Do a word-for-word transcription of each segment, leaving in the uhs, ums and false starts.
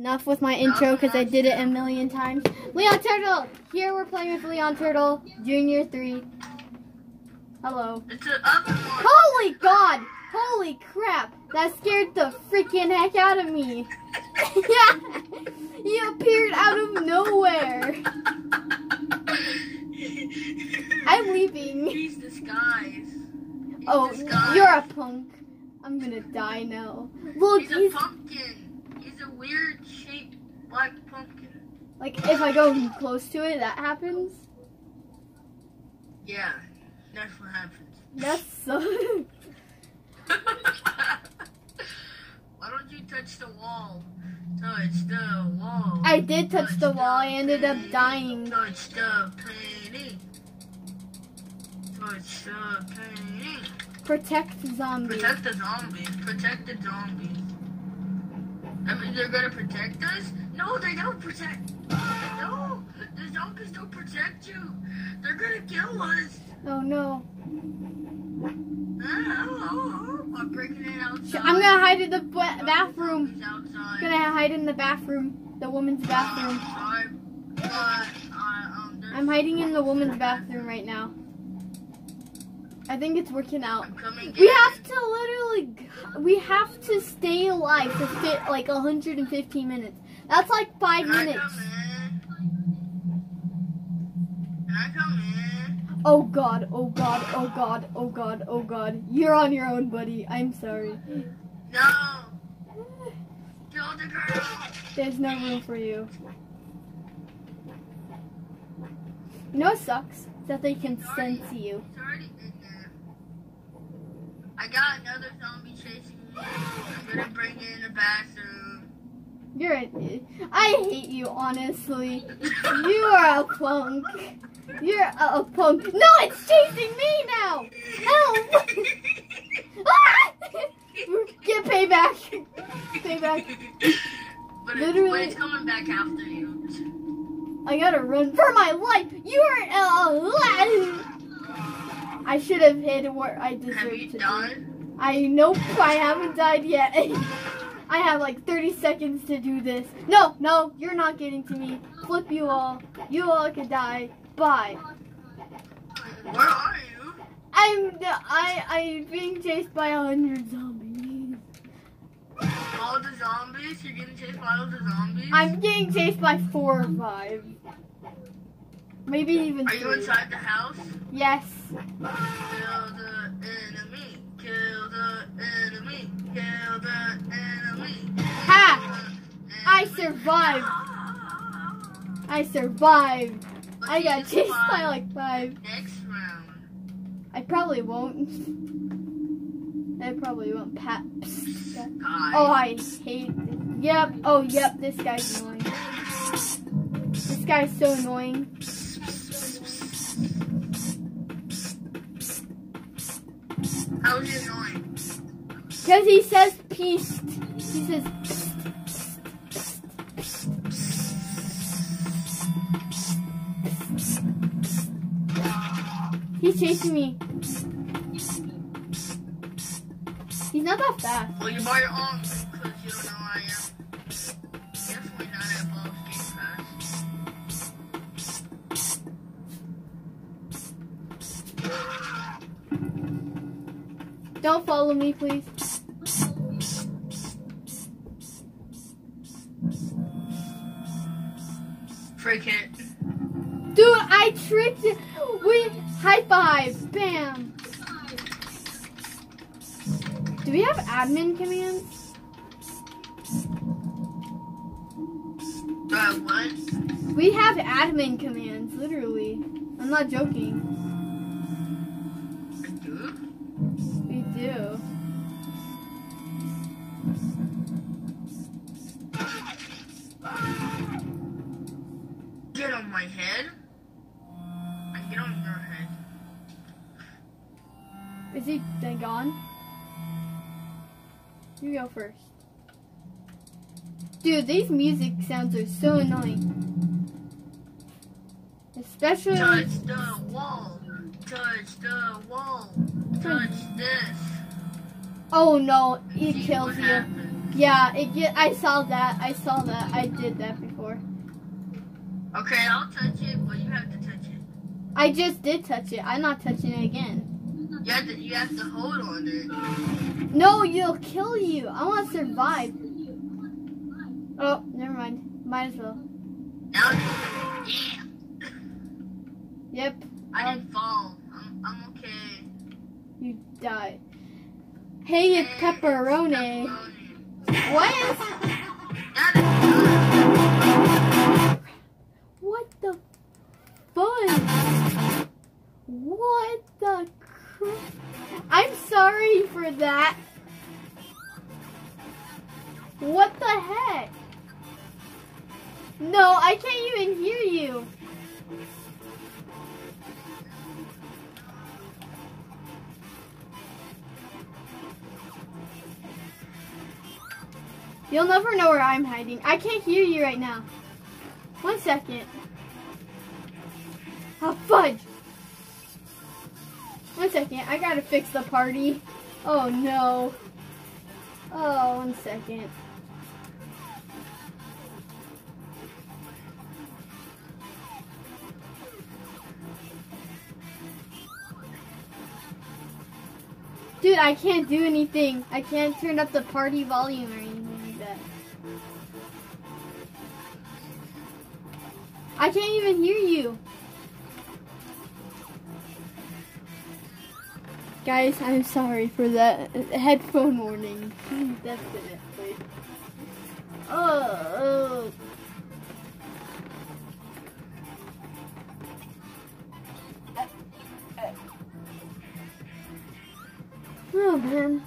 enough with my intro because I did it a million times. Leon Turtle! Here we're playing with Leon Turtle, Junior three. Hello. It's an oven one. Holy God! Holy crap! That scared the freaking heck out of me. Yeah! He appeared out of nowhere. I'm leaving. He's disguised. He's Oh, disguised. you're a punk. I'm gonna die now. Look, He's, he's a pumpkin. He's a weird shaped black pumpkin. like if I go close to it, that happens. Yeah, that's what happens. That's so. Why don't you touch the wall? Touch the wall. I did touch the wall. I ended up painting. dying. Touch the painting. Touch the painting. Protect the zombies. Protect the zombies. Protect the zombies. I mean, they're gonna protect us? No, they don't protect. No, the zombies don't protect you. They're gonna kill us. Oh no. Oh, I'm breaking it outside. I'm gonna hide in the ba bathroom. Zombies outside. I'm gonna hide in the bathroom. The woman's bathroom. Outside. But, uh, um, there's- I'm hiding in the woman's bathroom right now. I think it's working out. I'm coming We in. have to literally, we have to stay alive for fit like one hundred fifteen minutes. That's like five Can I minutes. come in? Can I come in? Oh God, oh God, oh God, oh God, oh God. You're on your own, buddy. I'm sorry. No. Kill the girl. There's no room for you. You know what sucks? Is that they can sense you. It's already in there. I got another zombie chasing me. I'm gonna bring it in the bathroom. You're a, I hate you, honestly. You are a punk. You're a, a punk. No, it's chasing me now. Help! Ah! Get payback. Payback. But, Literally- it's, but it's coming back after you. I gotta run for my life. You are alive. I should have hit where I deserved Have you to. done? Be. I nope. I haven't died yet. I have like thirty seconds to do this. No, no, you're not getting to me. Flip you all. You all could die. Bye. Where are you? I'm I I'm being chased by a hundred zombies. All the zombies? You're getting chased by all the zombies? I'm getting chased by four or five. Maybe even Are you three. inside the house? Yes. Kill the enemy. Kill the enemy. Kill the enemy. Ha! I survived. I survived. But I you got chased by survived like five. Next round. I probably won't. I probably won't. Pat. Psst. Guys. Oh, I hate. Yep. Oh, yep. This guy's annoying. This guy's so annoying. How is he annoying? Because he says peace. He says. He's chasing me. He's not that fast. Well, you buy your own because you don't know who I am. Definitely not at Ball's Game Pass. Don't follow me, please. Freak it. Dude, I tricked you. We high five. Bam. Do we have admin commands? Uh, what? We have admin commands, literally. I'm not joking. I do? We do. Get on my head. I get on your head. Is he then gone? You go first. Dude, these music sounds are so annoying. Especially. Touch the wall. Touch the wall. Touch this. Oh no, he See kills what you. happens. Yeah, it get. I saw that. I saw that. I did that before. Okay, I'll touch it, but you have to touch it. I just did touch it. I'm not touching it again. You have to, you have to hold on it. No, you'll kill you. I want to survive. Oh, never mind. Might as well. Now, yeah. Yep. I didn't fall. I'm, I'm okay. You died. Hey, it's Hey, pepperoni. pepperoni. What is? That is What the fun? What the cr- I'm sorry for that. What the heck? No, I can't even hear you. You'll never know where I'm hiding. I can't hear you right now. One second. Oh, fudge. One second. I gotta fix the party. Oh, no. Oh, one second. Dude, I can't do anything. I can't turn up the party volume or anything like that. I can't even hear you. Guys, I'm sorry for that headphone warning. Definitely. Oh, oh. Oh, man.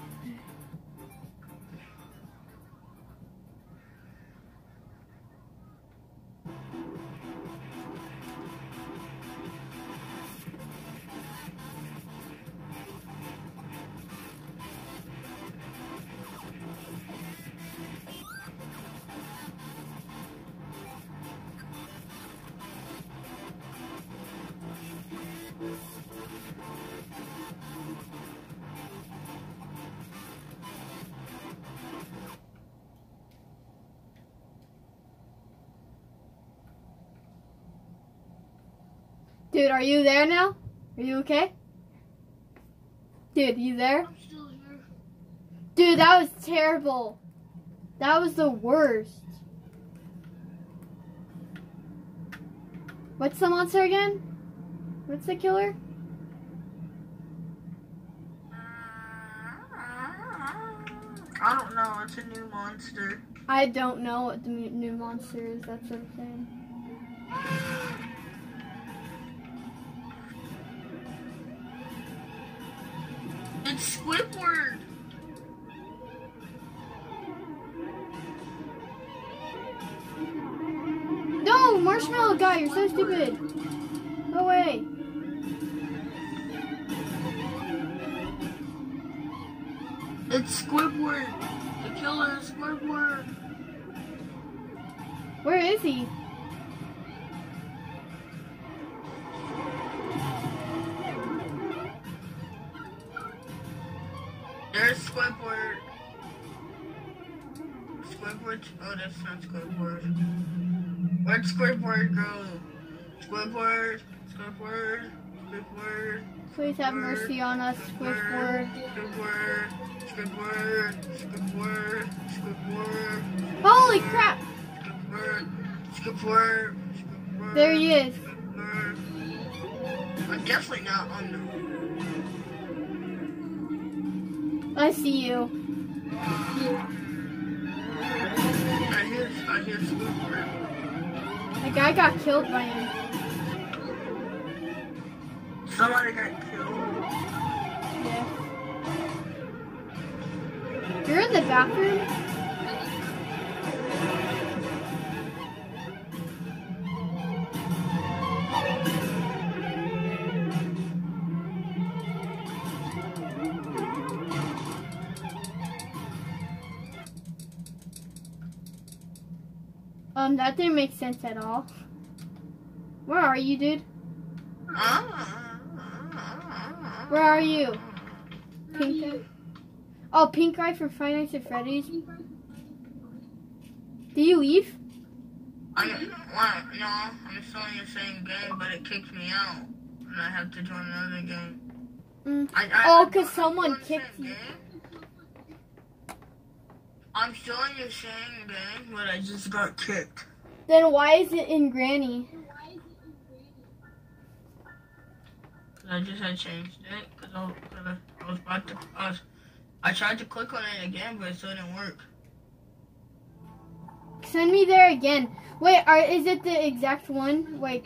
Dude, are you there now? Are you okay? Dude, you there? I'm still here. Dude, that was terrible. That was the worst. What's the monster again? What's the killer? I don't know. It's a new monster. I don't know what the mu- new monster is. That's what I'm saying. It's Squidward. No, marshmallow guy, you're so stupid. Go away. It's Squidward. The killer is Squidward. Where is he? There's Squidward. Squidward. Oh, that's not Squidward. Where'd Squidward go? Squidward. Squidward. Squidward. Please have mercy on us, Squidward. Squidward. Squidward. Squidward. Squidward. Holy crap! Squidward. Squidward. Squidward. There he is. Squidward. I'm definitely not on the. I see you. I hear, I hear Squidward. The guy got killed by him. Somebody got killed. Yeah. You're in the bathroom? Um, that didn't make sense at all. Where are you, dude? Where are you? Pink guy? Oh, pink guy from Five Nights at Freddy's? Did you leave? I what? No, I'm still in the same game, but it kicked me out, and I have to join another game. Mm. I, I, Oh, I- because I'm someone still in the kicked same you. game. I'm still in the same game, but I just got kicked. Then why is it in Granny? I just had changed it because I, was- I was about to. I, was, I tried to click on it again, but it still didn't work. Send me there again. Wait, are, is it the exact one? Like,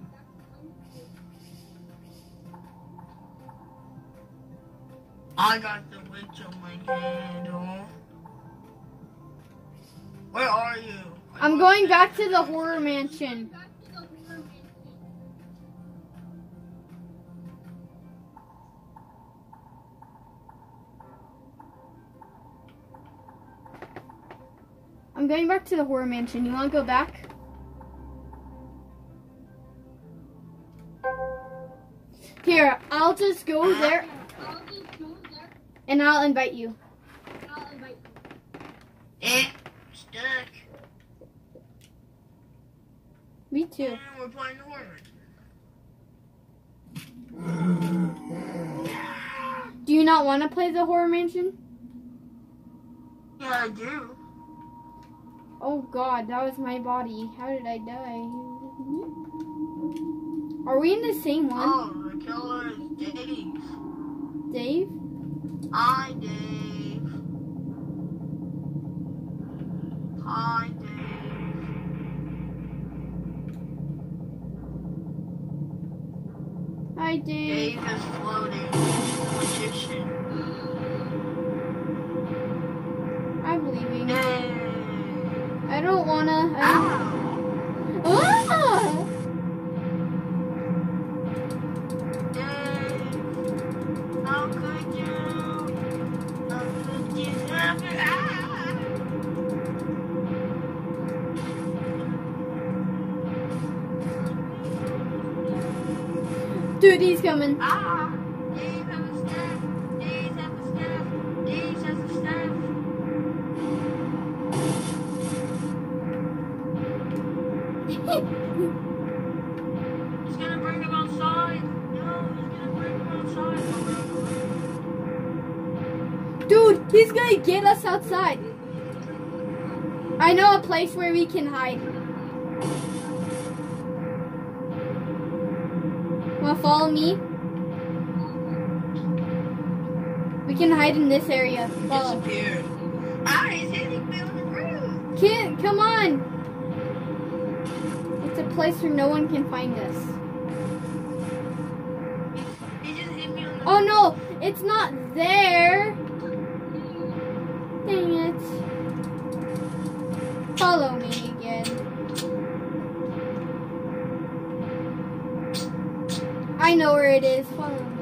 I got the witch on my handle. Where are you? I'm going back to the horror mansion. I'm going back to the horror mansion. You want to go back? Here, I'll just go there and I'll invite you. Eh, stuck. Me too. And we're playing horror. Do you not want to play the horror mansion? Yeah, I do. Oh god, that was my body. How did I die? Are we in the same one? Oh, the killer is Dave. Dave? Hi, Dave. Hi, Dave. Hi, Dave. Dave is floating. Magician. I'm leaving. Dave. I don't wanna. I Ow. ah! Dave. How could you? How could you have it? Ah. Dude, he's coming. Ah. Dave has a staff. Dave has a staff. Dave has a staff. He's gonna bring him outside. No, he's gonna bring him outside. Dude, he's gonna get us outside. I know a place where we can hide. Wanna follow me? We can hide in this area. Follow. Disappeared. Ah, he's hitting me on the roof. Kid, come on. It's a place where no one can find us. He just hit me on the Oh no, it's not there. Dang it. Follow me again. I know where it is. Follow me.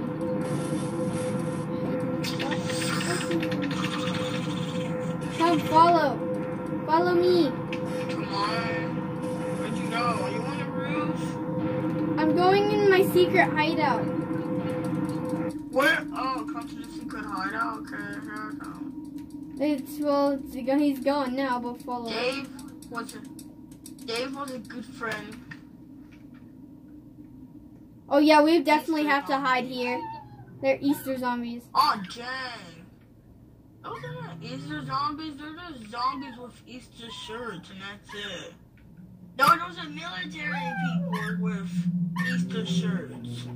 Come follow. Follow me. Come on. Where'd you go? Are you on the roof? I'm going in my secret hideout. Where? Oh, come to the secret hideout. Okay, here I come. It's well, it's, he's gone now, but follow. Dave was a Dave was a good friend. Oh yeah, we definitely have to hide here. They're Easter zombies. Oh dang! Those are not Easter zombies. They're just zombies with Easter shirts, and that's it. No, those are military people with Easter shirts.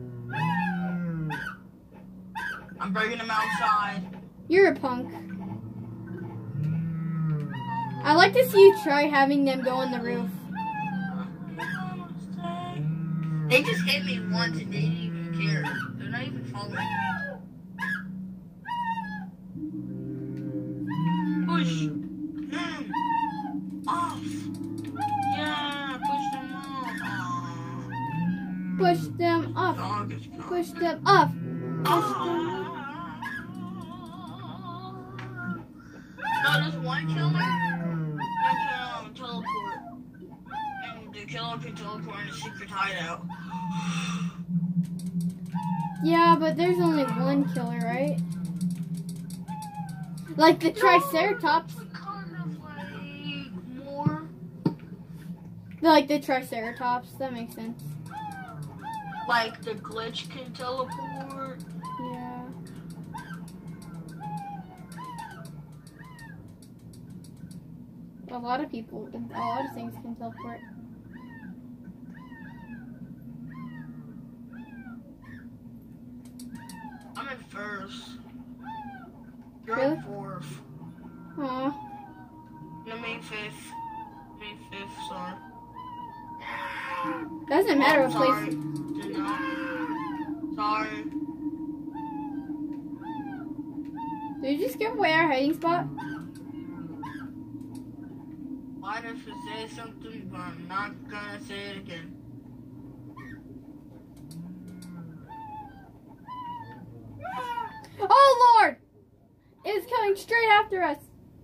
I'm bringing them outside. You're a punk. I'd like to see you try having them go on the roof. They just hit me once and they didn't even care. They're not even following me. Push them off. Yeah, push them off. Aww. Push them off. Dog is gone. Push them off. Ah. No, there's one killer that can um, teleport. And the killer can teleport in a secret hideout. Yeah, but there's only one killer, right? Like the Triceratops. Kind of like Like the Triceratops. That makes sense. Like the glitch can teleport. Yeah. A lot of people, a lot of things can teleport. I'm in first. You're Really? in fourth. Aw. No, me fifth. Me fifth, sorry. Doesn't matter Oh, what sorry. place. Did not. Sorry. Did you just give away our hiding spot? Might have to say something, but I'm not gonna say it again. Oh Lord! It's coming straight after us.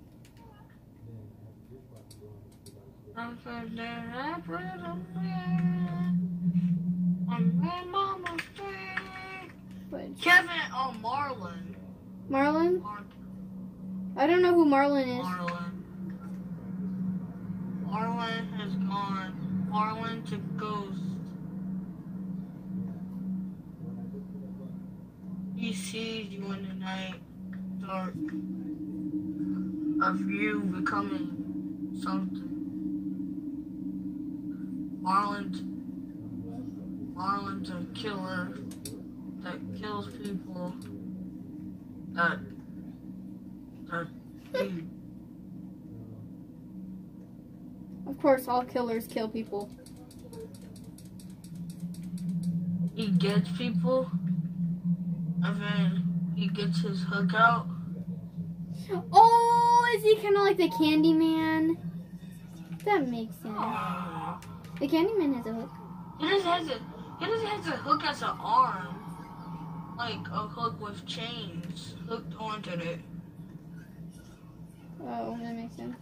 I'm so dead, I put it on me. I'm in mama's face. What? Kevin, oh, Marlon. Marlon? Mar- I don't know who Marlon is. Marlon. Marlon has gone. Marlon to Ghost. He sees you in the night, dark, of you becoming something. Marlon's, Marlon's a killer that kills people that, that do. Of course, all killers kill people. He gets people, and then he gets his hook out. Oh, is he kind of like the Candyman? That makes sense. Oh. The Candyman has a hook. He just has a he just has a hook as an arm, like a hook with chains hooked onto it. Oh, that makes sense.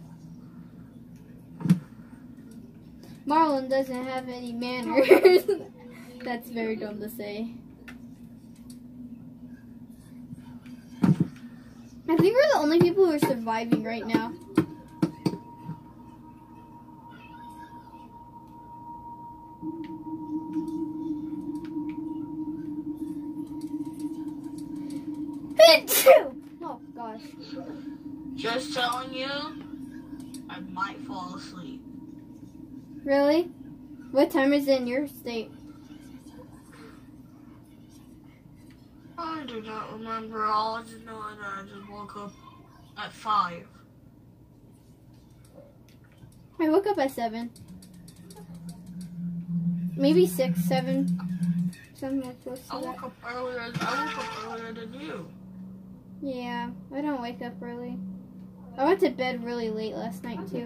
Marlon doesn't have any manners. That's very dumb to say. I think we're the only people who are surviving right now. Oh gosh. Just telling you, I might fall asleep. Really? What time is it in your state? I do not remember. All I just know is that I just woke up at five. I woke up at seven. Maybe six, seven. Something like close to I woke that. up earlier. I woke up earlier than you. Yeah, I don't wake up early. I went to bed really late last night too.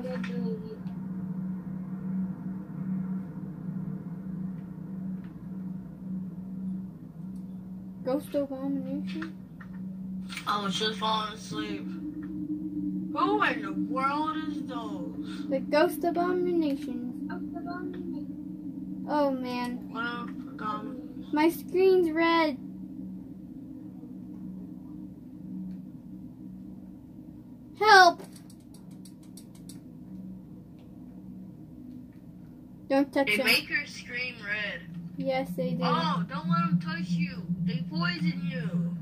Ghost Abomination? I was just falling asleep. Who in the world is those? The Ghost Abomination. Oh man, What I forgot. my screen's red. Help! Don't touch They them. make her scream red. Yes, they do. Oh, don't let them touch you. They poison you.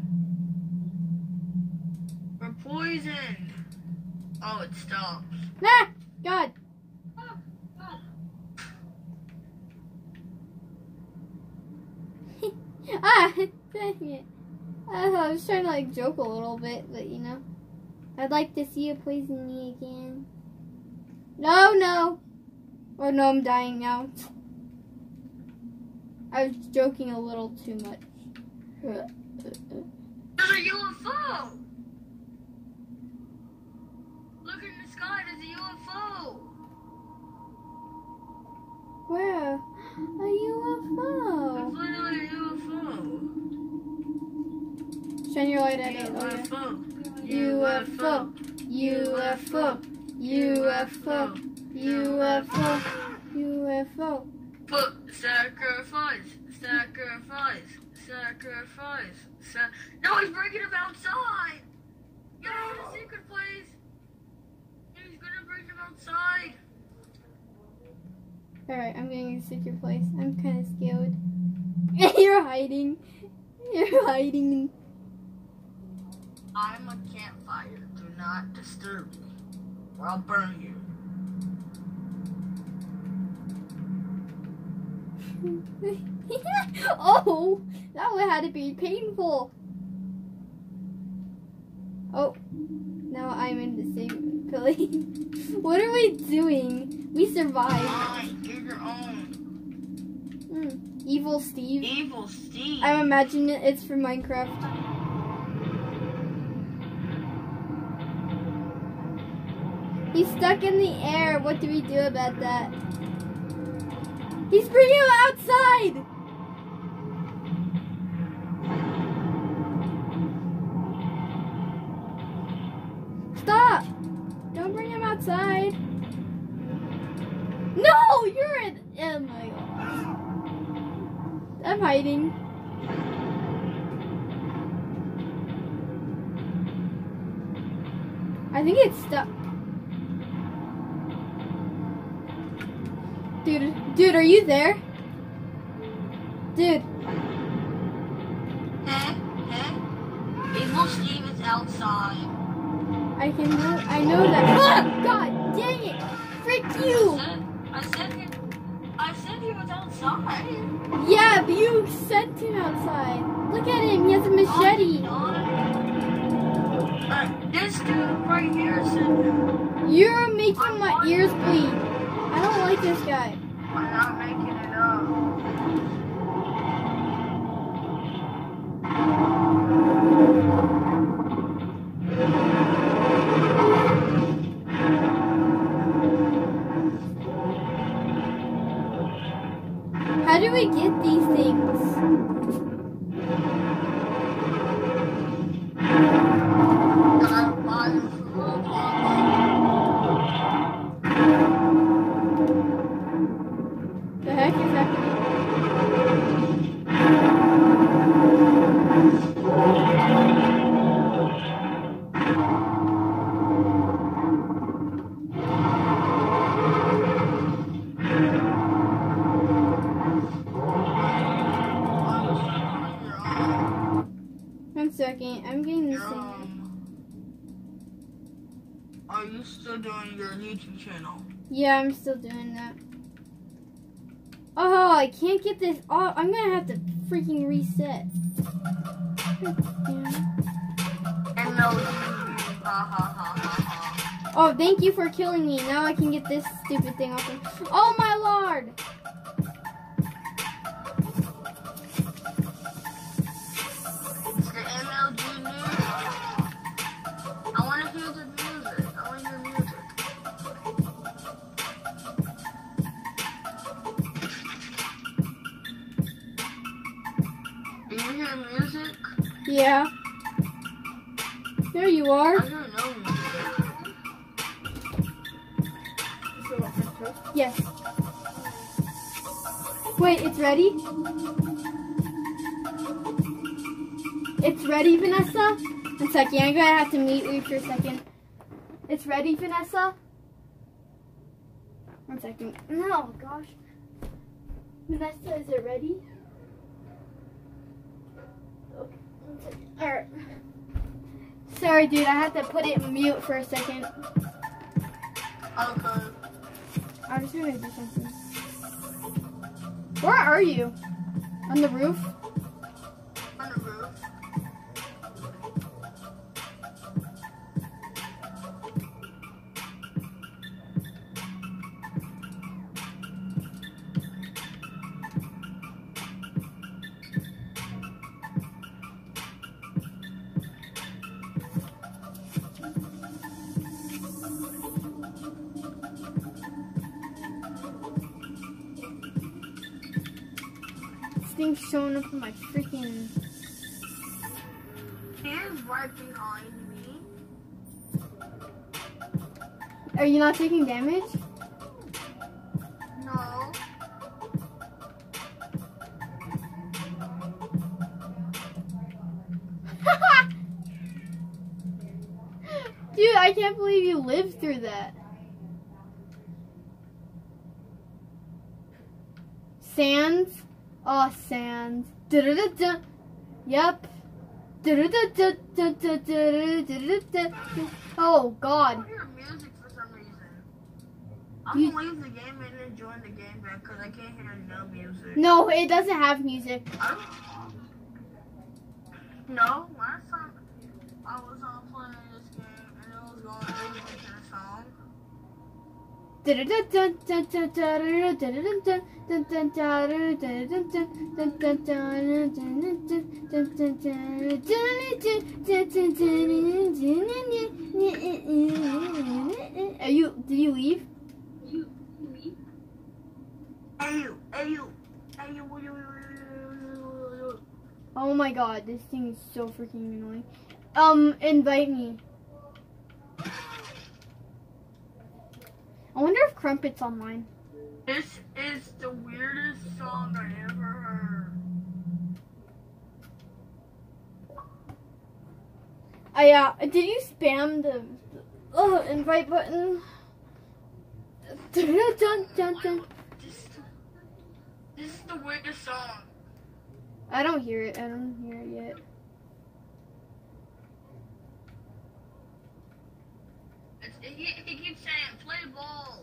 We're poisoned. Oh, it stops. Ah! God! Ah! Dang it. I was trying to like joke a little bit, but you know. I'd like to see you poison me again. No, no! Oh no, I'm dying now. I was joking a little too much. There's a U F O! Look in the sky, there's a U F O! Where? A U F O. There's literally a U F O. Shine your light at it. Oh, yeah. U F O. U F O. U F O. U F O. U F O. Put sacrifice, sacrifice, sacrifice, sa- No, he's bringing him outside! Get out of the secret place! He's gonna bring him outside! Alright, I'm getting a secret place. I'm kind of scared. You're hiding. You're hiding. I'm a campfire. Do not disturb me, or I'll burn you. Oh, that would have to be painful. Oh, now I'm in the same place. What are we doing? We survived. Fine, get your own. Mm, Evil Steve. Evil Steve. I'm imagining it's from Minecraft. He's stuck in the air. What do we do about that? He's bringing him outside! Stop! Don't bring him outside. No! You're in. Oh my gosh. I'm hiding. I think it's stuck. Dude, dude, are you there? Dude. Huh? Huh? Evil Steve is outside. I can know, I know that. Ah, God dang it! Frick you! I said, I said he, I said he was outside. Yeah, but you sent him outside. Look at him, he has a machete. Oh, uh, this dude right here said him. You're making my ears bleed. I don't like this guy. I'm not making it up. How do we get these things? Gotta buy them for Roblox. The heck is happening? One second, I'm getting this thing. Um, are you still doing your YouTube channel? Yeah, I'm still doing that. Oh, I can't get this off. I'm gonna have to freaking reset. And no, ha ha ha ha ha. Oh, thank you for killing me. Now I can get this stupid thing off. Oh my lord! It's the M L G news. I want to hear the music. I want to hear music. Do you hear music? Yeah. There you are. I hear no music. Yes. Wait, it's ready? It's ready, Vanessa? One second, I'm gonna have to mute you for a second. It's ready, Vanessa? One second. No, gosh. Vanessa, is it ready? Okay, one second. Alright. Sorry, dude, I have to put it in mute for a second. Okay. I'm just gonna do something. Where are you? On the roof? On the roof. Thing's showing up in my freaking. He is right behind me. Are you not taking damage? No. Dude, I can't believe you lived through that. Sands. Oh, Sands. Da-da-da-da. Yep. Da-da-da-da-da-da-da-da-da-da. Oh, I God. don't hear music for some reason. I'm You- gonna leave the game and then join the game back because I can't hear no music. No, it doesn't have music. I don't... No, last time I was on playing this game and it was going over to the song. Are you, did you leave? Hey you, hey you, hey you, you, you, you, you. Oh my God, this thing is so freaking annoying. Um, invite me. I wonder if Crumpet's online. This is the weirdest song I ever heard. I, uh, did you spam the, uh, invite button? Dun, dun, dun, dun. This, this is the weirdest song. I don't hear it. I don't hear it yet. It's, it, it keeps saying play ball.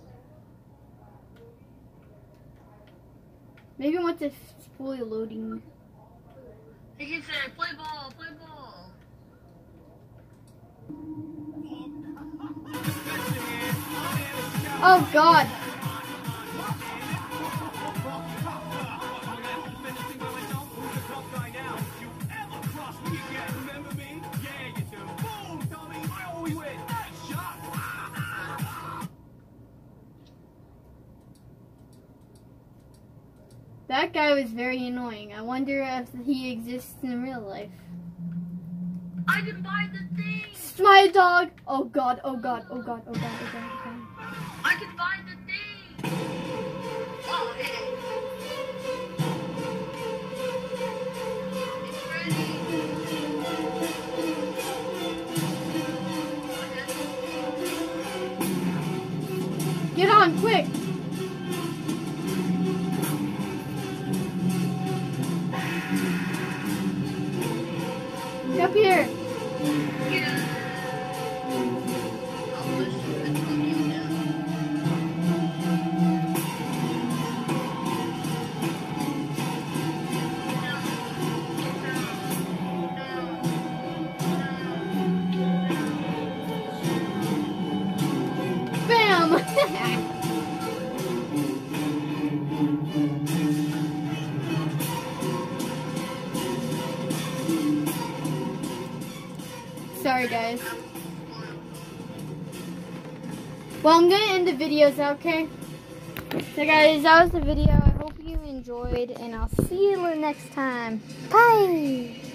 Maybe once it's fully loading. It keeps saying play ball, play ball. Oh God. That guy was very annoying. I wonder if he exists in real life. I can buy the thing. My dog! Oh God, oh God, oh God, oh God, oh God, oh God. I can buy the thing. Oh, hey. It's ready. Get on, quick! Get up here! Yeah. I'll push you and throw you down. Bam! Sorry guys. Well, I'm gonna end the videos, okay? So guys, that was the video. I hope you enjoyed, and I'll see you next time. Bye!